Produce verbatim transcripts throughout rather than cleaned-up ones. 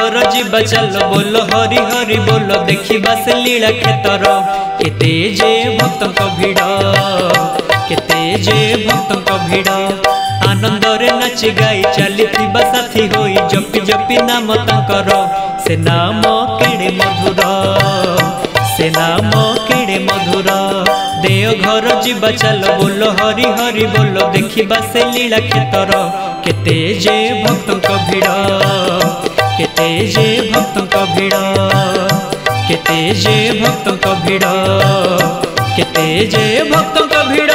घर जीवा चल बोल हरि हरि बोल देखिबा से लीला क्षेतर केते जे भक्तक भिड़ केते जे भक्तक भिड़ आनंदरे नाची गाई चलीथिबा साथी होई जपि जपि नाम तांकर से नाम केड़े मधुर से नाम केड़े मधुर देव घर जीवा चल बोल हरि हरि बोल देखिबा से लीला क्षेतर केते जे भक्तक भिड़ केते जे भक्तक भिड़ केते जे भक्तक भिड़ केते जे भक्तक भिड़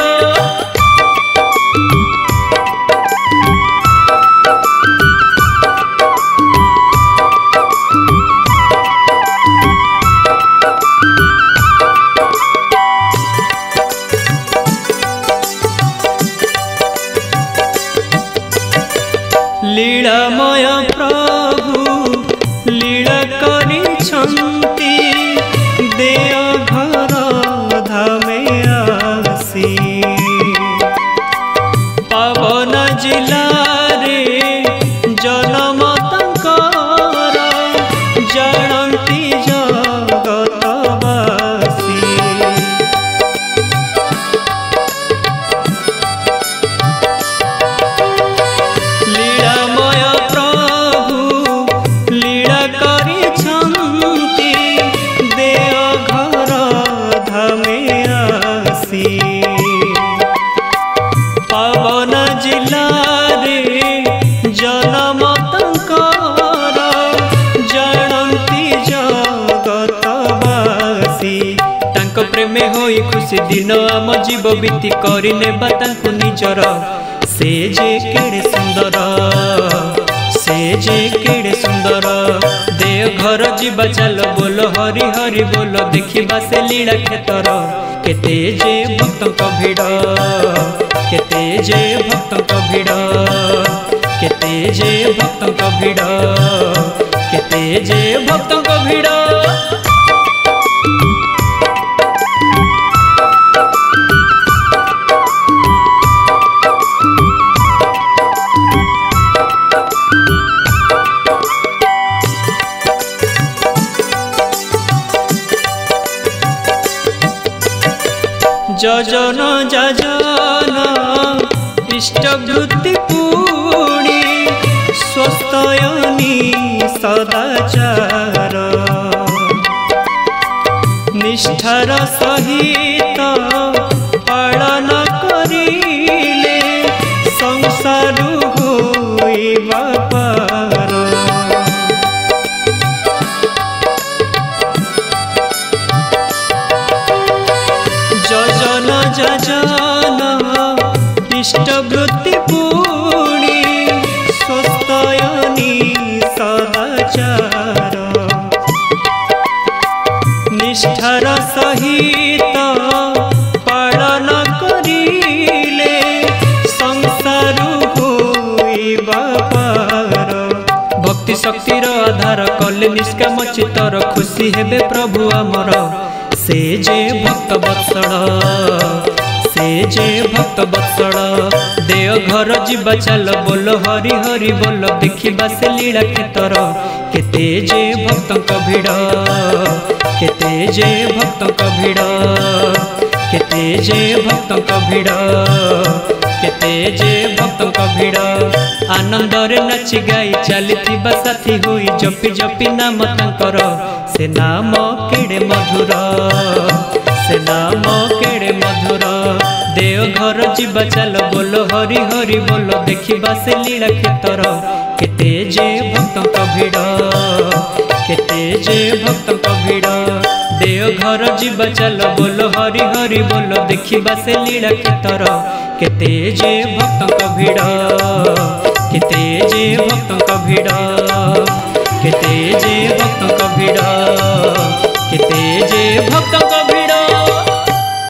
लीलामय प्रभु लीला करिछन्ति देव घर धामे आसी पावन जिला रे जन्म तंकर जानती जगतवासी पावन जिला रे जन्म तंकर जानती जगतवासी तांक प्रेमे होई खुशी दिन आम जीव बीती करिने बा तांकु निजर से जे केड़े सुंदर से जे केड़े सुंदर देव घर जीवा चल बोल हरि हरि बोल देखिबा से लीला क्षेतर केते जे भक्तक भिड़ केते जे भक्तक भिड़ केते जे भक्तक भिड़ केते जे भक्तक भिड़ जजन जजन इष्टवृत्ति पूणी स्वस्तयनी सदाचार निष्ठार सहित पालन करिले संसार होइबा पार जजन जजन इष्टवृत्ति पूणी स्वस्तयनी सदाचार निष्ठार सहित पालन करिले संसार होइबा पार भक्ति शक्तिर आधार कले निष्काम चित्तर खुशी हेबे प्रभु आमर से जे भक्त वत्सल से जे भक्त वत्सल देव घर जीवा चल बोल हरि हरि बोल देखिबा से लीला क्षेतर केते जे भक्तक भिड़ केते जे भक्तक भिड़ केते जे भक्तक भिड़ केते जे भक्तक भिड़ आनंदरे नाची गाई चलीथिबा साथी होई जपि जपि नाम तांकर से नाम केड़े मधुर से नाम केड़े मधुर देव घर जीवा चल बोल हरि हरि बोल देखिबा से लीला क्षेतर केते जे भक्तक भिड़ केते जे भक्तक भिड़ देव घर जीवा चल बोल हरि हरि बोल देखिबा से लीला क्षेतर केते जे भक्तक भिड़ केते जे भक्तक भिड़ केते जे भक्तक भिड़ केते जे भक्तक भिड़।